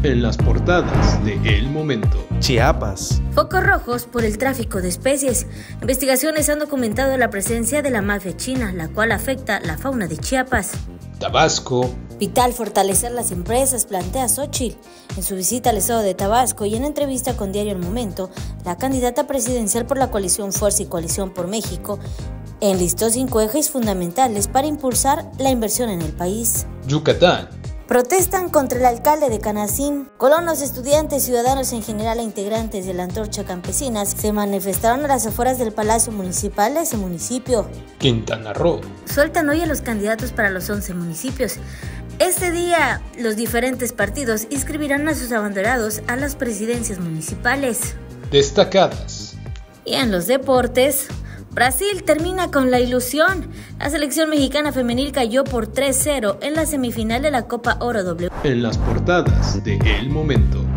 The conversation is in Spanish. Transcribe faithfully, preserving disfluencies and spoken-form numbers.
En las portadas de El Momento. Chiapas. Focos rojos por el tráfico de especies. Investigaciones han documentado la presencia de la mafia china, la cual afecta la fauna de Chiapas. Tabasco. Vital fortalecer las empresas, plantea Xóchitl. En su visita al estado de Tabasco y en entrevista con Diario El Momento, la candidata presidencial por la coalición Fuerza y Coalición por México enlistó cinco ejes fundamentales para impulsar la inversión en el país. Yucatán. Protestan contra el alcalde de Canacín. Colonos, estudiantes, ciudadanos en general e integrantes de la Antorcha Campesinas se manifestaron a las afueras del Palacio Municipal de ese municipio. Quintana Roo. Sueltan hoy a los candidatos para los once municipios. Este día, los diferentes partidos inscribirán a sus abanderados a las presidencias municipales. Destacadas. Y en los deportes, Brasil termina con la ilusión. La selección mexicana femenil cayó por tres cero en la semifinal de la Copa Oro W. En las portadas de El Momento.